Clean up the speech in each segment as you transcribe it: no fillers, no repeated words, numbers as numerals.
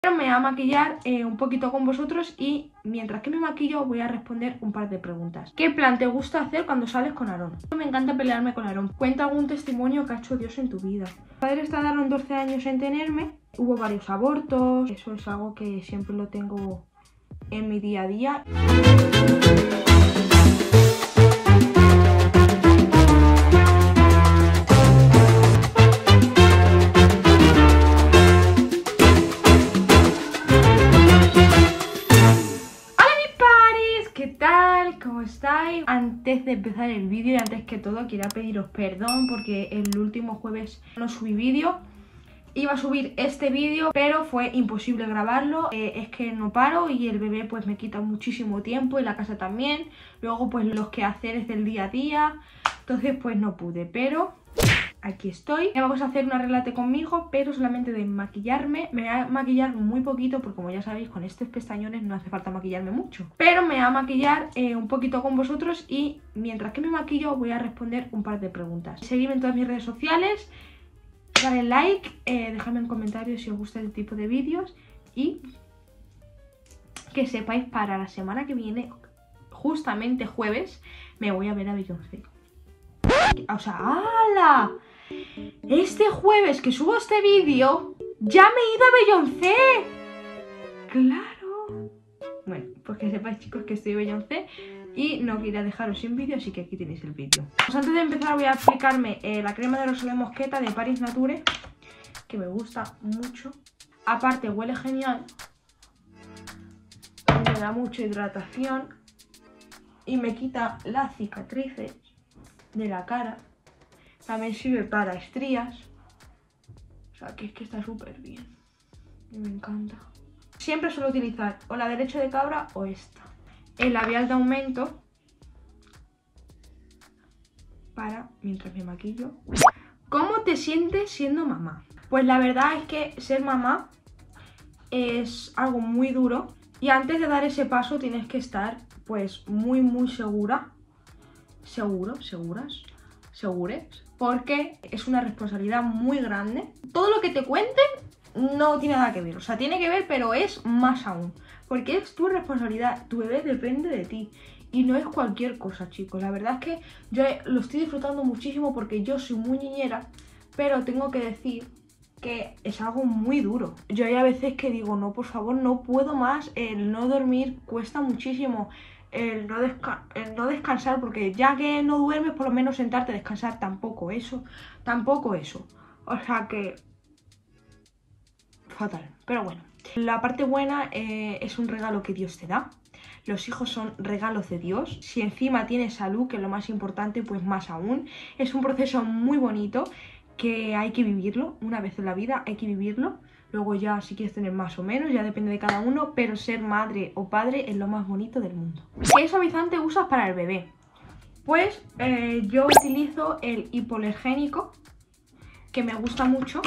Pero me voy a maquillar un poquito con vosotros y mientras que me maquillo voy a responder un par de preguntas. ¿Qué plan te gusta hacer cuando sales con Aarón? Me encanta pelearme con Aarón. Cuenta algún testimonio que ha hecho Dios en tu vida. Mis padres tardaron 12 años en tenerme, hubo varios abortos, eso es algo que siempre lo tengo en mi día a día. ¿Cómo estáis? Antes de empezar el vídeo y antes que todo quería pediros perdón porque el último jueves no subí vídeo. Iba a subir este vídeo pero fue imposible grabarlo, es que no paro y el bebé pues me quita muchísimo tiempo y la casa también. Luego pues los quehaceres del día a día, entonces pues no pude, pero aquí estoy. Vamos a hacer un arreglate conmigo, pero solamente de maquillarme. Me voy a maquillar muy poquito porque como ya sabéis con estos pestañones no hace falta maquillarme mucho. Pero me voy a maquillar un poquito con vosotros y mientras que me maquillo voy a responder un par de preguntas. Seguidme en todas mis redes sociales, dale like, dejadme en comentarios si os gusta este tipo de vídeos y que sepáis para la semana que viene, justamente jueves, me voy a ver a Beyoncé. O sea, ¡hala! Este jueves que subo este vídeo, ¡ya me he ido a Beyoncé! ¡Claro! Bueno, pues que sepáis chicos que estoy Beyoncé y no quería dejaros sin vídeo, así que aquí tenéis el vídeo. Pues antes de empezar voy a aplicarme la crema de rosa de mosqueta de Paris Nature, que me gusta mucho. Aparte huele genial, me da mucha hidratación y me quita las cicatrices de la cara. También sirve para estrías. O sea, que es que está súper bien. Y me encanta. Siempre suelo utilizar o la de leche de cabra o esta. El labial de aumento para mientras me maquillo. ¿Cómo te sientes siendo mamá? Pues la verdad es que ser mamá es algo muy duro. Y antes de dar ese paso tienes que estar pues muy segura. Segures, porque es una responsabilidad muy grande. Todo lo que te cuenten no tiene nada que ver, o sea, tiene que ver, pero es más aún, porque es tu responsabilidad, tu bebé depende de ti y no es cualquier cosa, chicos. La verdad es que yo lo estoy disfrutando muchísimo porque yo soy muy niñera, pero tengo que decir que es algo muy duro. Yo hay a veces que digo, no, por favor, no puedo más, el no dormir cuesta muchísimo. El no descansar, porque ya que no duermes, por lo menos sentarte a descansar, tampoco eso. O sea que fatal, pero bueno. La parte buena es un regalo que Dios te da. Los hijos son regalos de Dios. Si encima tienes salud, que es lo más importante, pues más aún. Es un proceso muy bonito que hay que vivirlo. Una vez en la vida hay que vivirlo. Luego ya si quieres tener más o menos, ya depende de cada uno, pero ser madre o padre es lo más bonito del mundo. ¿Qué suavizante usas para el bebé? Pues yo utilizo el hipoalergénico, que me gusta mucho.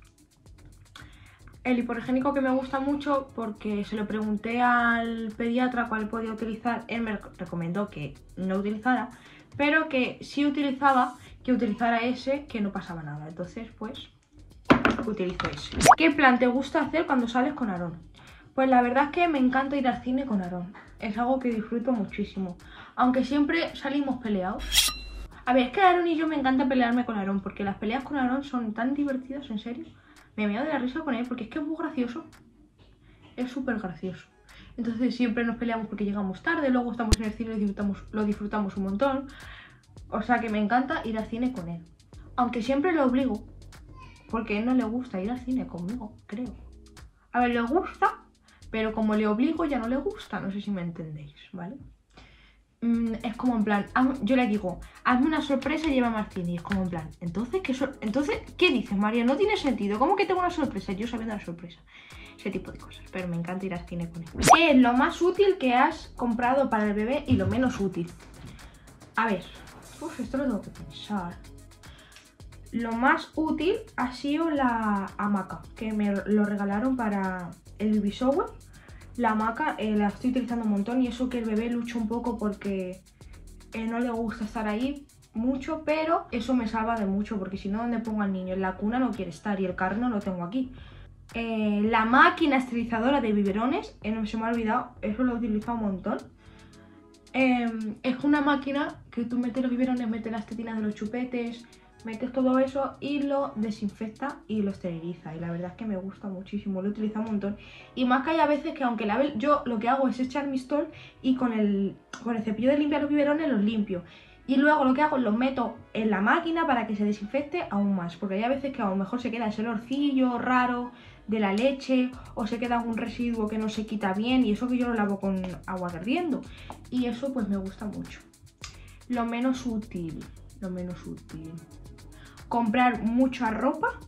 El hipoalergénico que me gusta mucho porque se lo pregunté al pediatra cuál podía utilizar. Él me recomendó que no utilizara, pero que si utilizaba, que utilizara ese, que no pasaba nada. Entonces pues utilizo ese. ¿Qué plan te gusta hacer cuando sales con Aarón? Pues la verdad es que me encanta ir al cine con Aarón. Es algo que disfruto muchísimo. Aunque siempre salimos peleados. A ver, es que Aarón y yo me encanta pelearme con Aarón, porque las peleas con Aarón son tan divertidas, en serio. Me meo de la risa con él porque es que es muy gracioso. Es súper gracioso. Entonces siempre nos peleamos porque llegamos tarde, luego estamos en el cine y lo disfrutamos un montón. O sea que me encanta ir al cine con él. Aunque siempre lo obligo, porque a él no le gusta ir al cine conmigo, creo. A ver, le gusta, pero como le obligo ya no le gusta. No sé si me entendéis, ¿vale? Es como en plan, yo le digo, hazme una sorpresa y llévame al cine. Y es como en plan, entonces, ¿qué dices, María? No tiene sentido. ¿Cómo que tengo una sorpresa? Yo sabiendo la sorpresa. Ese tipo de cosas. Pero me encanta ir al cine con él. ¿Qué es lo más útil que has comprado para el bebé y lo menos útil? A ver, esto lo tengo que pensar. Lo más útil ha sido la hamaca, que me lo regalaron para el baby shower. La hamaca la estoy utilizando un montón y eso que el bebé lucha un poco porque no le gusta estar ahí mucho, pero eso me salva de mucho porque si no, ¿dónde pongo al niño? En la cuna no quiere estar y el carro no lo tengo aquí. La máquina esterilizadora de biberones, no se me ha olvidado, eso lo he utilizado un montón. Es una máquina que tú metes los biberones, metes las tetinas de los chupetes, metes todo eso y lo desinfecta y lo esteriliza. Y la verdad es que me gusta muchísimo, lo he utilizado un montón. Y más que hay a veces que aunque lave, yo lo que hago es echar Mistol y con el cepillo de limpiar los biberones los limpio. Y luego lo que hago es los meto en la máquina para que se desinfecte aún más. Porque hay a veces que a lo mejor se queda ese olorcillo raro de la leche o se queda algún residuo que no se quita bien, y eso que yo lo lavo con agua hirviendo. Y eso pues me gusta mucho. Lo menos útil. Comprar mucha ropa.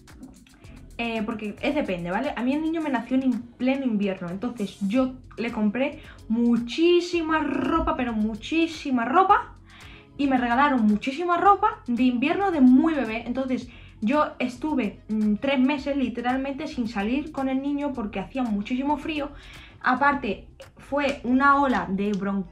Porque depende, ¿vale? A mí el niño me nació en pleno invierno. Entonces yo le compré muchísima ropa, pero muchísima ropa. Y me regalaron muchísima ropa de invierno de muy bebé. Entonces yo estuve 3 meses literalmente sin salir con el niño porque hacía muchísimo frío. Aparte fue una ola de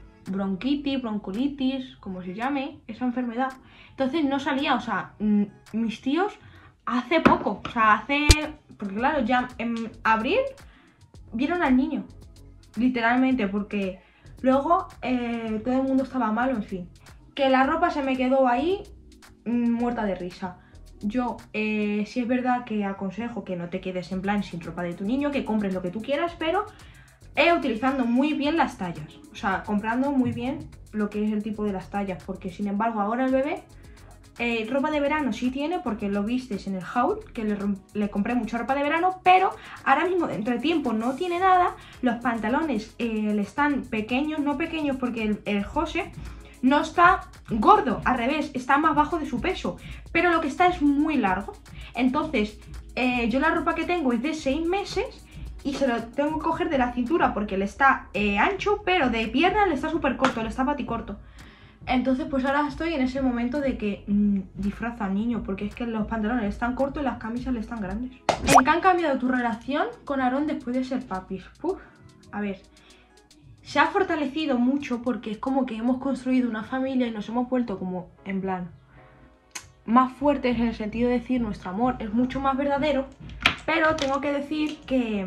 broncolitis, como se llame, esa enfermedad. Entonces no salía, o sea, mis tíos hace poco, porque claro, ya en abril vieron al niño, literalmente, porque luego todo el mundo estaba malo, en fin. Que la ropa se me quedó ahí muerta de risa. Yo sí es verdad que aconsejo que no te quedes en plan sin ropa de tu niño, que compres lo que tú quieras, pero utilizando muy bien las tallas. O sea, comprando muy bien lo que es el tipo de las tallas, porque sin embargo ahora el bebé ropa de verano sí tiene, porque lo vistes en el haul, que le compré mucha ropa de verano, pero ahora mismo dentro de tiempo no tiene nada. Los pantalones le están pequeños, no pequeños porque el José no está gordo, al revés, está más bajo de su peso, pero lo que está es muy largo. Entonces, yo la ropa que tengo es de 6 meses y se lo tengo que coger de la cintura porque le está ancho, pero de pierna le está súper corto, le está paticorto. Entonces, pues ahora estoy en ese momento de que disfraza al niño, porque es que los pantalones le están cortos y las camisas le están grandes. ¿En qué han cambiado tu relación con Aarón después de ser papis? A ver, se ha fortalecido mucho porque es como que hemos construido una familia y nos hemos vuelto como, en plan, más fuertes en el sentido de decir nuestro amor es mucho más verdadero. Pero tengo que decir que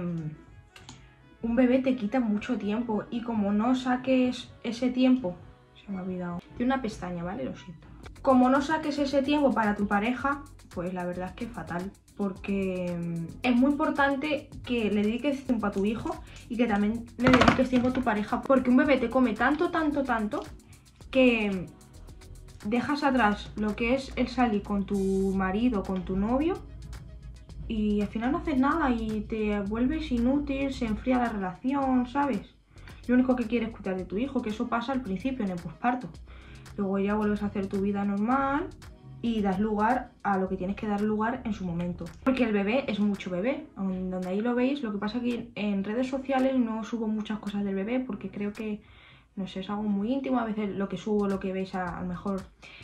un bebé te quita mucho tiempo y como no saques ese tiempo, se me ha olvidado, de una pestaña, ¿vale? Lo siento. Como no saques ese tiempo para tu pareja, pues la verdad es que es fatal. Porque es muy importante que le dediques tiempo a tu hijo y que también le dediques tiempo a tu pareja. Porque un bebé te come tanto, que dejas atrás lo que es el salir con tu marido, con tu novio, y al final no haces nada y te vuelves inútil, se enfría la relación, ¿sabes? Lo único que quieres es cuidar de tu hijo, que eso pasa al principio, en el posparto. Luego ya vuelves a hacer tu vida normal y das lugar a lo que tienes que dar lugar en su momento. Porque el bebé es mucho bebé, donde ahí lo veis. Lo que pasa es que en redes sociales no subo muchas cosas del bebé porque creo que, no sé, es algo muy íntimo. A veces lo que subo, lo que veis a lo mejor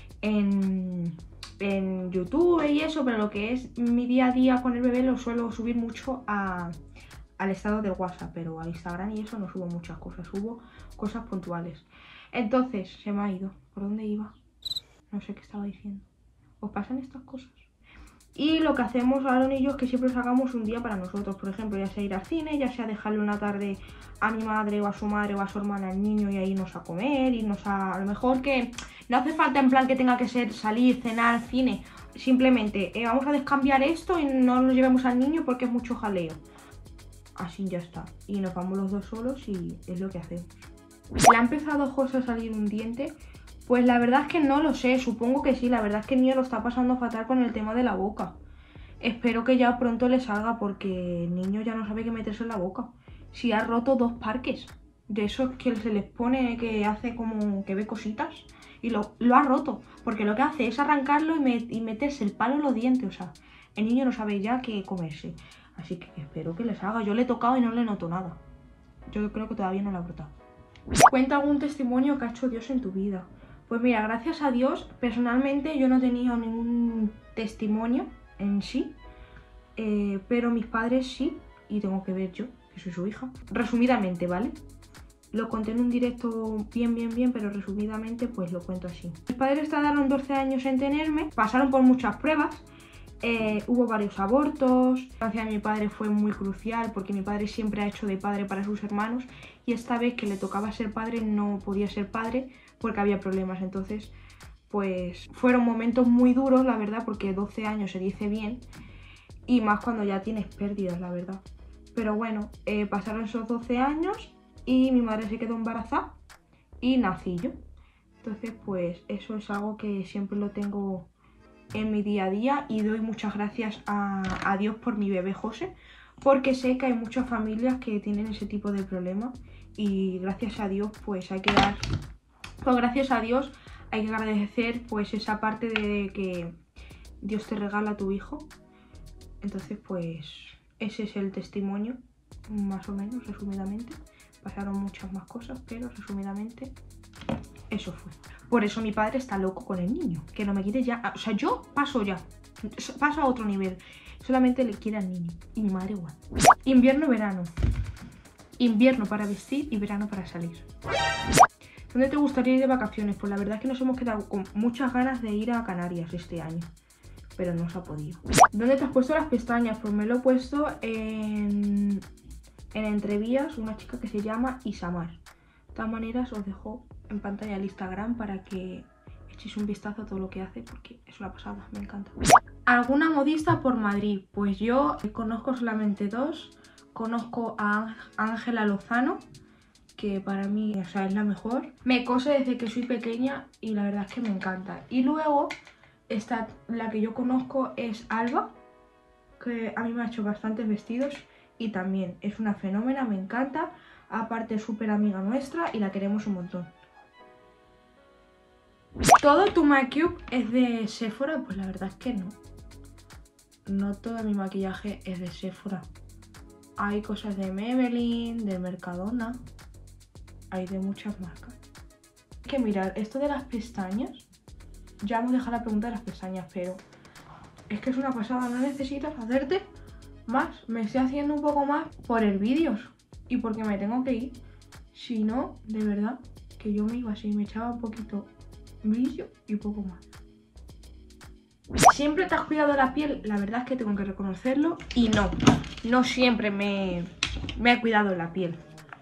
en YouTube y eso, pero lo que es mi día a día con el bebé lo suelo subir mucho al estado del WhatsApp, pero al Instagram y eso no subo muchas cosas, subo cosas puntuales. Entonces, se me ha ido. ¿Por dónde iba? No sé qué estaba diciendo. ¿Os pasan estas cosas? Y lo que hacemos Aarón y yo es que siempre sacamos un día para nosotros. Por ejemplo, ya sea ir al cine, ya sea dejarle una tarde a mi madre o a su madre o a su hermana al niño y a irnos a comer, irnos a lo mejor que no hace falta en plan que tenga que ser salir, cenar, cine. Simplemente vamos a descambiar esto y no nos llevemos al niño porque es mucho jaleo. Así ya está. Y nos vamos los dos solos y es lo que hacemos. ¿Le ha empezado a José a salir un diente? Pues la verdad es que no lo sé, supongo que sí. La verdad es que el niño lo está pasando fatal con el tema de la boca. Espero que ya pronto le salga porque el niño ya no sabe qué meterse en la boca. Si ha roto 2 parques, de esos que se les pone que hace como que ve cositas, y lo ha roto. Porque lo que hace es arrancarlo y meterse el palo en los dientes. O sea, el niño no sabe ya qué comerse. Así que espero que le salga. Yo le he tocado y no le noto nada. Yo creo que todavía no le ha brotado. Cuenta algún testimonio que ha hecho Dios en tu vida. Pues mira, gracias a Dios, personalmente yo no he tenido ningún testimonio en sí, pero mis padres sí, y tengo que ver yo, que soy su hija. Resumidamente, ¿vale? Lo conté en un directo bien, pero resumidamente pues lo cuento así. Mis padres tardaron 12 años en tenerme, pasaron por muchas pruebas Hubo varios abortos. La infancia de mi padre fue muy crucial porque mi padre siempre ha hecho de padre para sus hermanos y esta vez que le tocaba ser padre no podía ser padre porque había problemas. Entonces, pues fueron momentos muy duros, la verdad, porque 12 años se dice bien y más cuando ya tienes pérdidas, la verdad. Pero bueno, pasaron esos 12 años y mi madre se quedó embarazada y nací yo. Entonces, pues eso es algo que siempre lo tengo en mi día a día y doy muchas gracias a Dios por mi bebé José, porque sé que hay muchas familias que tienen ese tipo de problemas y gracias a Dios pues hay que dar, pues gracias a Dios hay que agradecer pues esa parte de que Dios te regala a tu hijo. Entonces pues ese es el testimonio, más o menos, resumidamente. Pasaron muchas más cosas, pero resumidamente eso fue. Por eso mi padre está loco con el niño, que no me quiere ya. O sea, yo paso a otro nivel. Solamente le quiere al niño. Y mi madre igual. Invierno, verano. Invierno para vestir y verano para salir. ¿Dónde te gustaría ir de vacaciones? Pues la verdad es que nos hemos quedado con muchas ganas de ir a Canarias este año, pero no se ha podido. ¿Dónde te has puesto las pestañas? Pues me lo he puesto en Entrevías, una chica que se llama Isamar. De todas maneras os dejo en pantalla el Instagram para que echéis un vistazo a todo lo que hace porque es una pasada, me encanta. ¿Alguna modista por Madrid? Pues yo conozco solamente dos. Conozco a Ángela Lozano, que para mí, o sea, es la mejor. Me cose desde que soy pequeña y la verdad es que me encanta. Y luego la que yo conozco es Alba, que a mí me ha hecho bastantes vestidos y también es una fenómena, me encanta. Aparte es súper amiga nuestra y la queremos un montón. ¿Todo tu make-up es de Sephora? Pues la verdad es que no. No todo mi maquillaje es de Sephora. Hay cosas de Maybelline, de Mercadona. Hay de muchas marcas. Es que mirad, esto de las pestañas. Ya hemos dejado la pregunta de las pestañas, pero es que es una pasada. No necesitas hacerte más. Me estoy haciendo un poco más por el vídeo y porque me tengo que ir. Si no, de verdad, que yo me iba así, me echaba un poquito brillo y poco más. ¿Siempre te has cuidado la piel? La verdad es que tengo que reconocerlo y no siempre me he cuidado la piel.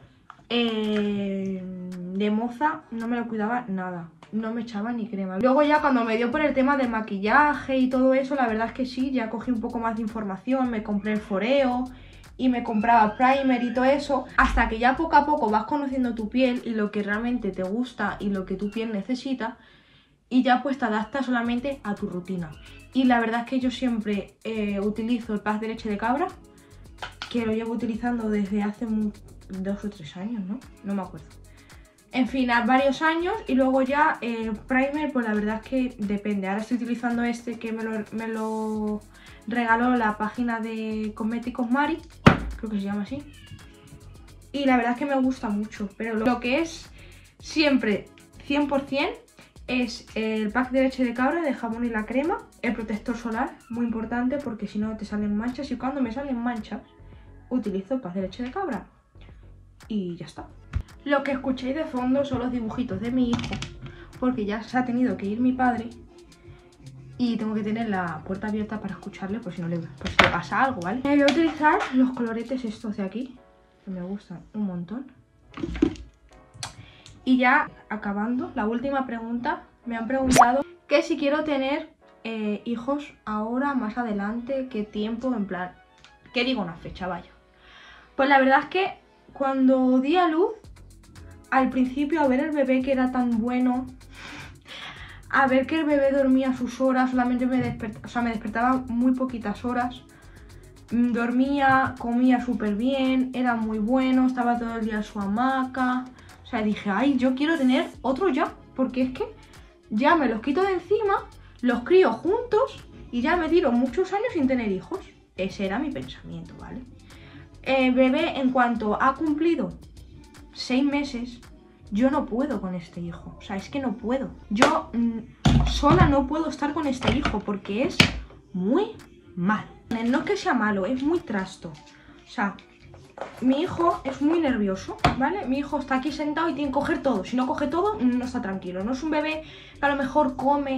De moza no me lo cuidaba nada, no me echaba ni crema. Luego ya cuando me dio por el tema del maquillaje y todo eso, la verdad es que sí, ya cogí un poco más de información, me compré el Foreo y me compraba primer y todo eso, hasta que ya poco a poco vas conociendo tu piel y lo que realmente te gusta y lo que tu piel necesita, y ya pues te adaptas solamente a tu rutina. Y la verdad es que yo siempre utilizo el pack de leche de cabra, que lo llevo utilizando desde hace 2 o 3 años, ¿no? No me acuerdo. En fin, a varios años. Y luego ya primer, pues la verdad es que depende. Ahora estoy utilizando este que me lo regaló la página de Cosméticos Mari, creo que se llama así. Y la verdad es que me gusta mucho. Pero lo que es siempre 100% es el pack de leche de cabra, de jabón y la crema. El protector solar, muy importante porque si no te salen manchas. Y cuando me salen manchas, utilizo el pack de leche de cabra. Y ya está. Lo que escucháis de fondo son los dibujitos de mi hijo, porque ya se ha tenido que ir mi padre y tengo que tener la puerta abierta para escucharle por si no le pasa algo, ¿vale? Voy a utilizar los coloretes estos de aquí, que me gustan un montón. Y ya acabando, la última pregunta. Me han preguntado que si quiero tener hijos ahora, más adelante, qué tiempo, en plan, ¿qué digo una fecha, vaya? Pues la verdad es que cuando di a luz, al principio, a ver el bebé que era tan bueno, a ver que el bebé dormía sus horas, solamente me despertaba muy poquitas horas, dormía, comía súper bien, era muy bueno, estaba todo el día en su hamaca. O sea, dije, ay, yo quiero tener otro ya, porque es que ya me los quito de encima, los crío juntos y ya me tiro muchos años sin tener hijos. Ese era mi pensamiento, ¿vale? El bebé, en cuanto ha cumplido 6 meses, yo no puedo con este hijo. O sea, es que no puedo. Yo sola no puedo estar con este hijo porque es muy mal. No es que sea malo, es muy trasto. O sea, mi hijo es muy nervioso, ¿vale? Mi hijo está aquí sentado y tiene que coger todo. Si no coge todo, no está tranquilo. No es un bebé que a lo mejor come,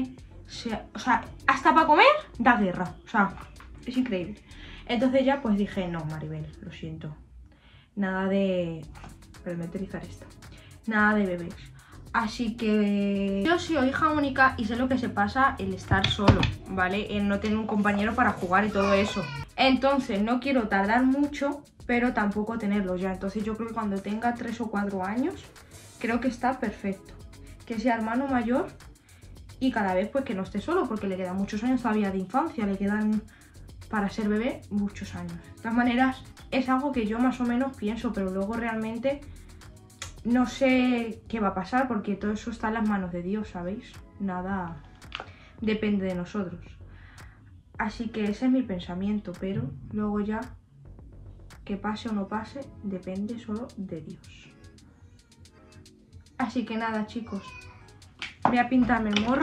o sea, hasta para comer da guerra. O sea, es increíble. Entonces ya pues dije, no, Maribel, lo siento. Nada de... Pero me voy a utilizar esto. Nada de bebés. Así que yo soy hija única y sé lo que se pasa el estar solo, ¿vale? El no tener un compañero para jugar y todo eso. Entonces no quiero tardar mucho, pero tampoco tenerlo ya. Entonces yo creo que cuando tenga 3 o 4 años, creo que está perfecto. Que sea hermano mayor y cada vez pues que no esté solo, porque le quedan muchos años todavía de infancia, le quedan para ser bebé muchos años. De todas maneras, es algo que yo más o menos pienso, pero luego realmente no sé qué va a pasar, porque todo eso está en las manos de Dios, ¿sabéis? Nada depende de nosotros. Así que ese es mi pensamiento, pero luego ya, que pase o no pase, depende solo de Dios. Así que nada, chicos, voy a pintarme el morro.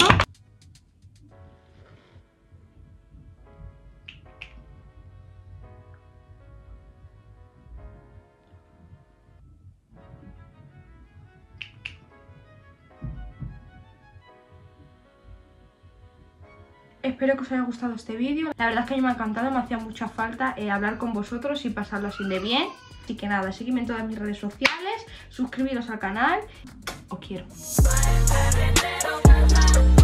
Espero que os haya gustado este vídeo. La verdad es que a mí me ha encantado, me hacía mucha falta hablar con vosotros y pasarlo así de bien. Así que nada, seguidme en todas mis redes sociales, suscribiros al canal. Os quiero.